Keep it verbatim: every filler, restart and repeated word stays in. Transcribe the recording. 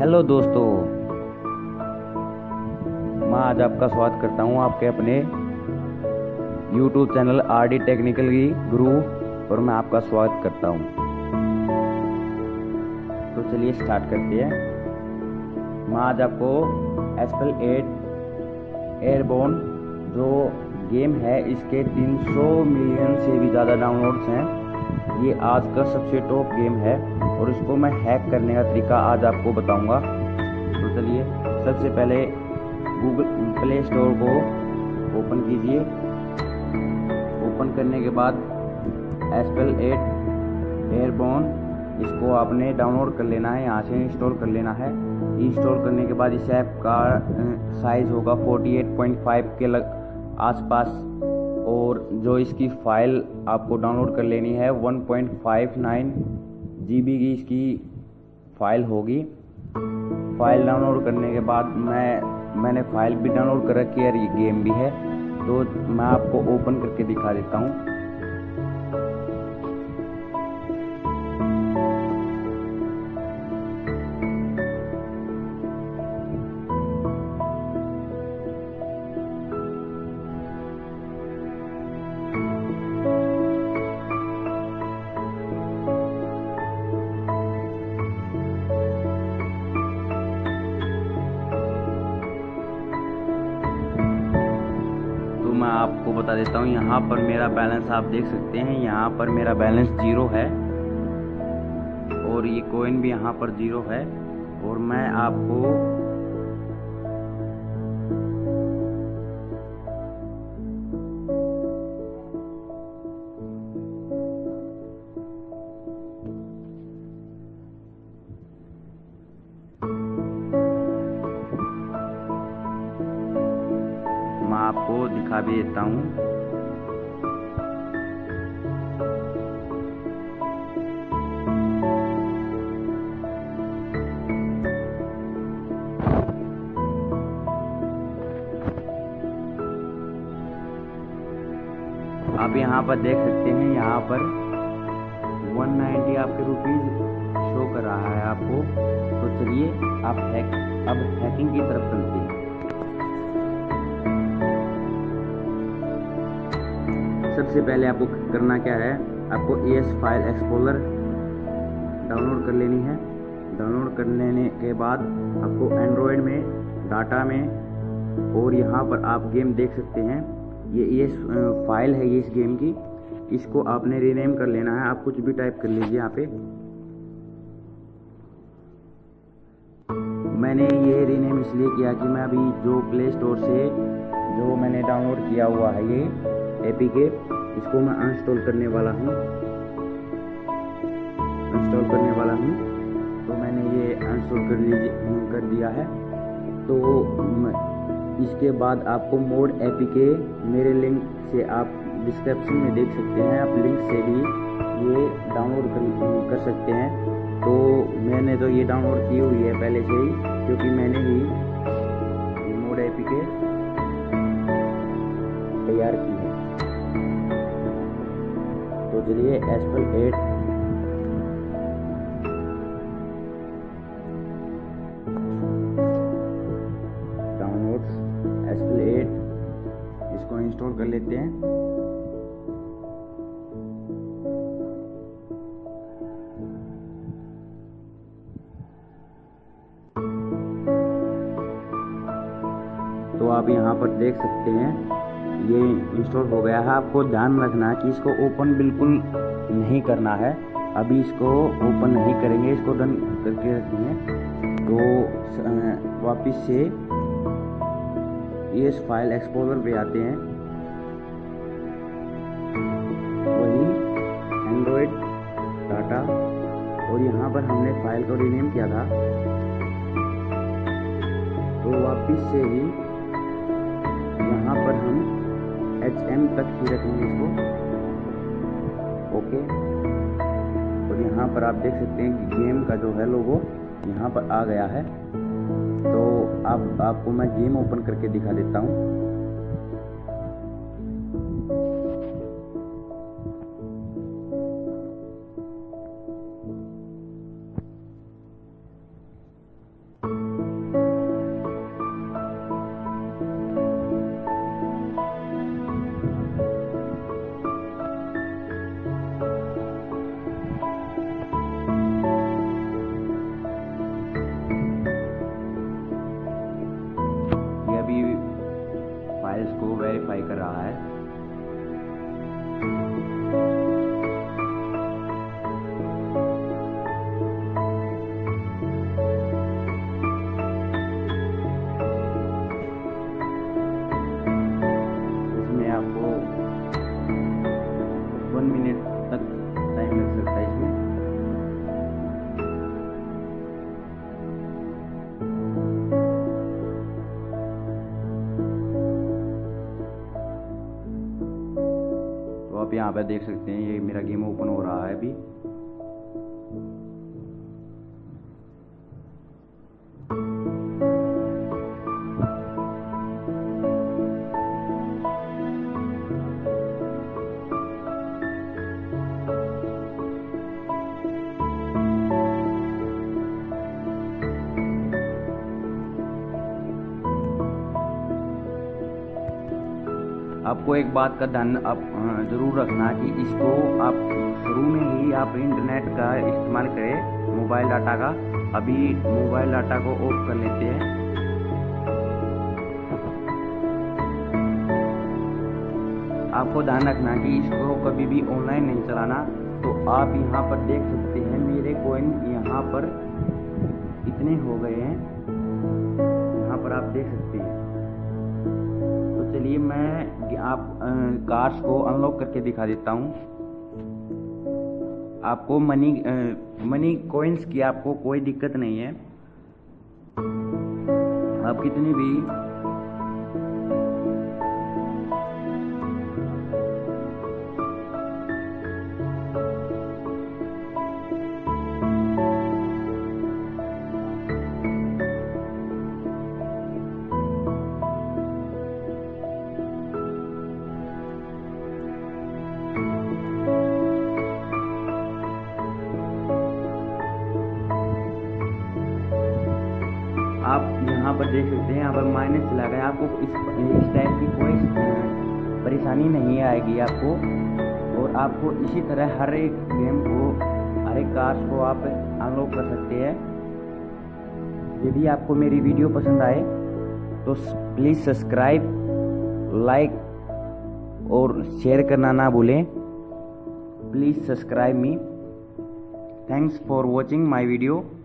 Hello दोस्तों, मैं आज आपका स्वागत करता हूं आपके अपने YouTube channel R D technical की गुरु और मैं आपका स्वागत करता हूं। तो चलिए स्टार्ट करते हैं। मैं आज आपको एस्पल एट एयरबोर्न जो गेम है इसके तीन सौ मिलियन से भी ज़्यादा डाउनलोड्स हैं। ये आज का सबसे टॉप गेम है और इसको मैं हैक करने का तरीका आज आपको बताऊंगा। तो चलिए सबसे पहले गूगल प्ले स्टोर को ओपन कीजिए। ओपन करने के बाद एस्पल एट एयरबोर्न इसको आपने डाउनलोड कर लेना है, यहाँ से इंस्टॉल कर लेना है। इंस्टॉल करने के बाद इस ऐप का साइज़ होगा अड़तालीस पॉइंट पाँच के लग आसपास और जो इसकी फ़ाइल आपको डाउनलोड कर लेनी है one point five nine GB की इसकी फ़ाइल होगी। फ़ाइल डाउनलोड करने के बाद मैं मैंने फ़ाइल भी डाउनलोड कर रखी है और ये गेम भी है, तो मैं आपको ओपन करके दिखा देता हूँ। मैं आपको बता देता हूँ, यहाँ पर मेरा बैलेंस आप देख सकते हैं। यहाँ पर मेरा बैलेंस जीरो है और ये कॉइन भी यहाँ पर जीरो है। और मैं आपको मैं आपको दिखा भी देता हूँ। आप यहाँ पर देख सकते हैं, यहाँ पर एक सौ नब्बे आपके रुपीज शो कर रहा है आपको। तो चलिए आप हैक अब हैकिंग की तरफ चलते हैं। सबसे पहले आपको करना क्या है, आपको E S file explorer download कर लेनी है। डाउनलोड कर लेने के बाद आपको एंड्रॉयड में डाटा में और यहाँ पर आप गेम देख सकते हैं, ये ई एस फाइल है ये इस गेम की। इसको आपने रीनेम कर लेना है। आप कुछ भी टाइप कर लीजिए यहाँ पे। मैंने ये रीनेम इसलिए किया कि मैं अभी जो प्ले स्टोर से जो मैंने डाउनलोड किया हुआ है ये एपीके, इसको मैं अनइंस्टॉल करने वाला हूँ इंस्टॉल करने वाला हूँ तो मैंने ये अनइंस्टॉल कर लीजिए कर दिया है। तो इसके बाद आपको मोड एपीके मेरे लिंक से आप डिस्क्रिप्शन में देख सकते हैं, आप लिंक से भी ये डाउनलोड कर, कर सकते हैं। तो मैंने तो ये डाउनलोड की हुई है पहले से ही, क्योंकि मैंने ही ये मोड एपीके तैयार की है। तो चलिए एस्पल एट डाउनलोड्स एस्पल एट इसको इंस्टॉल कर लेते हैं। तो आप यहाँ पर देख सकते हैं ये इंस्टॉल हो गया है। आपको ध्यान रखना है कि इसको ओपन बिल्कुल नहीं करना है। अभी इसको ओपन नहीं करेंगे, इसको डन करके रखेंगे। तो वापस से इस फाइल एक्सप्लोरर पे आते हैं, वही एंड्रॉयड डाटा और यहाँ पर हमने फाइल को रीनेम किया था। तो वापस से ही यहाँ पर हम एच एम तक ही रखेंगे इसको। ओके, और यहाँ पर आप देख सकते हैं कि गेम का जो है लोगो यहाँ पर आ गया है। तो अब आपको मैं गेम ओपन करके दिखा देता हूँ। यहाँ पे देख सकते हैं ये मेरा गेम ओपन हो रहा है अभी। आपको एक बात का ध्यान आप ज़रूर रखना कि इसको आप शुरू में ही आप इंटरनेट का इस्तेमाल करें, मोबाइल डाटा का। अभी मोबाइल डाटा को ऑफ कर लेते हैं। आपको ध्यान रखना कि इसको कभी भी ऑनलाइन नहीं चलाना। तो आप यहाँ पर देख सकते हैं मेरे कॉइन यहाँ पर इतने हो गए हैं, यहाँ पर आप देख सकते हैं। चलिए मैं आप कार्ड्स को अनलॉक करके दिखा देता हूँ। आपको मनी मनी कॉइन्स की आपको कोई दिक्कत नहीं है। आप कितनी भी आप यहाँ पर देख सकते हैं, यहाँ पर माइनस चला गया। आपको इस इस टाइप की कोई परेशानी नहीं आएगी आपको। और आपको इसी तरह हर एक गेम को, हर एक कार्ड्स को आप अनलॉक कर सकते हैं। यदि आपको मेरी वीडियो पसंद आए तो प्लीज़ सब्सक्राइब, लाइक और शेयर करना ना भूलें। Please subscribe me. Thanks for watching my video.